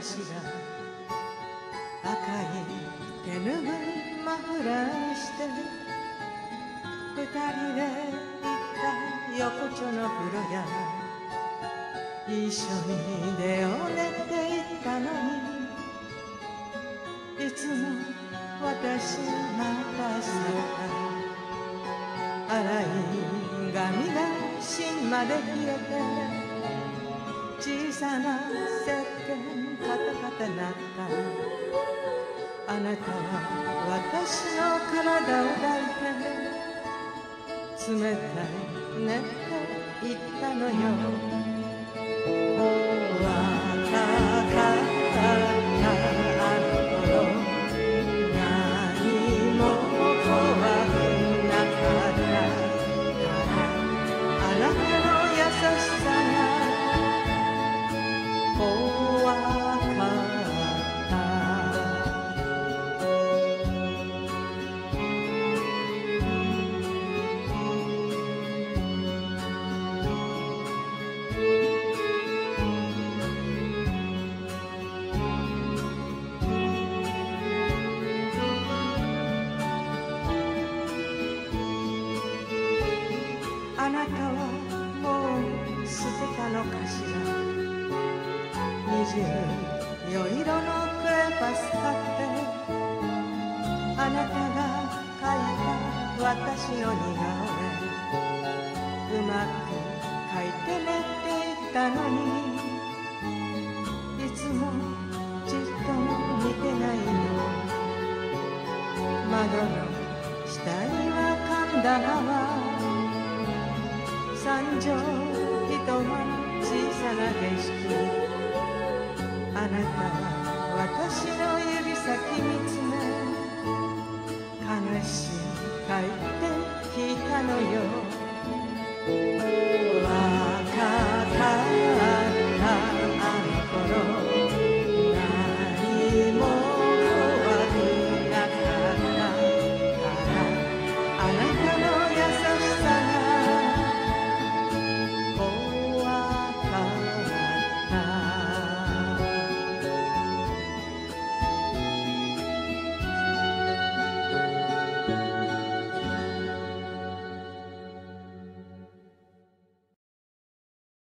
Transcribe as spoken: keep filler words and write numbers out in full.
かしら。赤い手ぬぐいマフラーにして二人で行った横丁の風呂屋、一緒に出を練って行ったのに、いつも私待たされた。洗い髪が芯まで冷えて、小さな石鹸カタカタなった。あなたは私の体を抱いて冷たいねって言ったのよ。若かったあの頃、何も怖くなかった。あなたの優しさが怖かった。あなたはもう捨てたのかしら。二十よ色のクレパス買って、あなたが描いた私の似顔絵うまく描いてねって言ったのに、いつもちっとも似てないの。窓の下には神棚は三畳一間の小さな下宿。あなたは私の指先見つめ、悲しい書いて聞いたのよ。